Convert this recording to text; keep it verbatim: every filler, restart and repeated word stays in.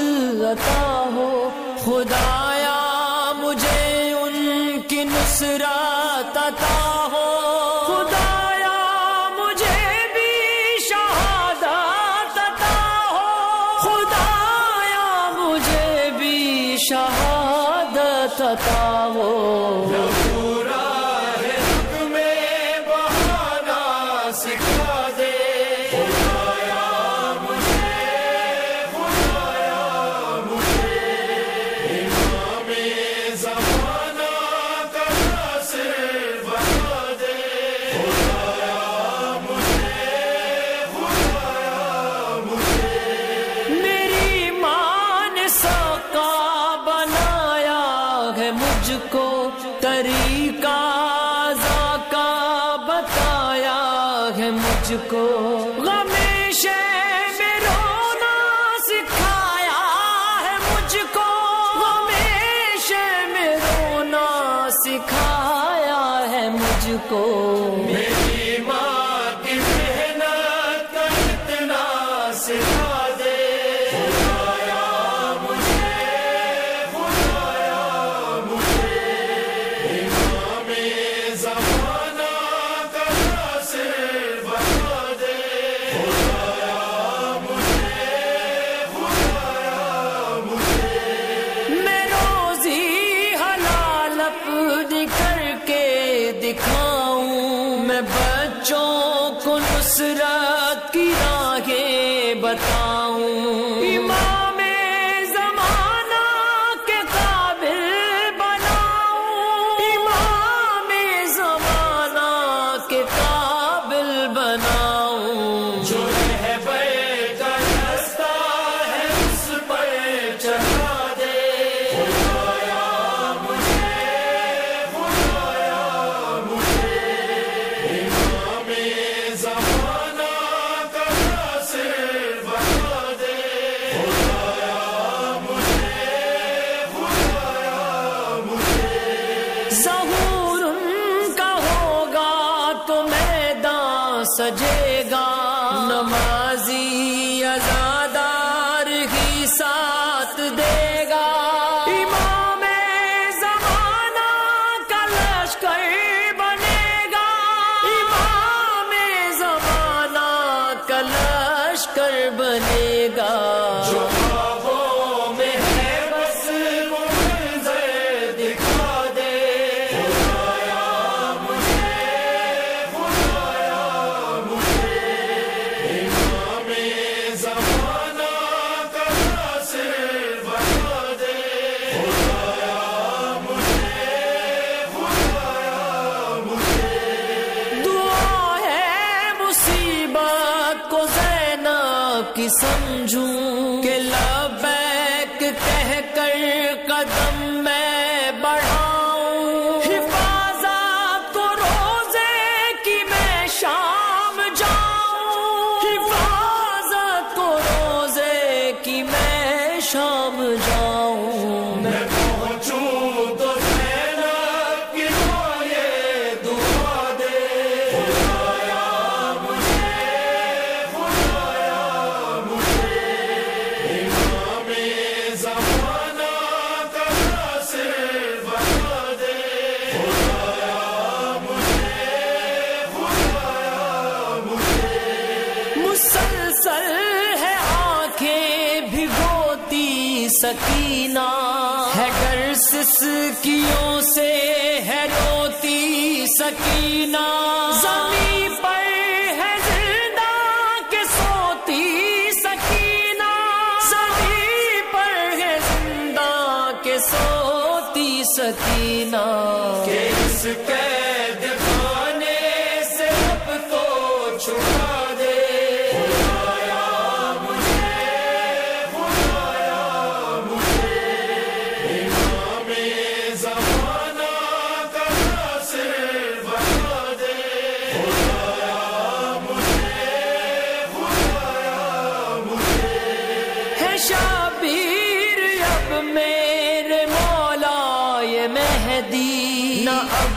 عطا ہو، خدایا مجھے ان کی نصرت عطا ہو، خدایا مجھے بھی شہادت عطا ہو، خدایا مجھے بھی شہادت عطا ہو۔ مجھ کو طریقہ ذاکا بتایا ہے، مجھ کو غمیشے میں رونا سکھایا ہے، مجھ کو غمیشے میں رونا سکھایا ہے، مجھ کو میری ماں کی محنت کا اتنا سکھا دے، دکھاؤں میں بچوں کو نصرت کی راہیں بتاؤں، امام زمانہ کے قابل بناؤں، امام زمانہ کے قابل بناؤں، جو رہبر کا رستہ ہے اس پر چلا دے، ظہور ان کا ہوگا تو میدان سجے گا، نمازی عزادار ہی ساتھ دے گا، امام زمانہ کا لشکر بنے گا، امام زمانہ کا لشکر بنے گا، جو کی سمجھوں کہ لبیک کہہ کر قدم میں بڑھاؤں، حفاظت کو روزے کی میں شام جاؤں، حفاظت کو روزے کی میں شام جاؤں، میں پہنچوں تو زینب کی روئے دعا دے، مسلسل ہے آنکھیں بھگوتی سکینہ، ہے ڈر سسکیوں سے ہے روتی سکینہ، زمین پر ہے زندہ کے سوتی سکینہ، زمین پر ہے زندہ کے سوتی سکینہ، کہ اس قید خانے سے اب تو چھپا دے، شبیر اب میرے مولا یہ مہدی، نہ اب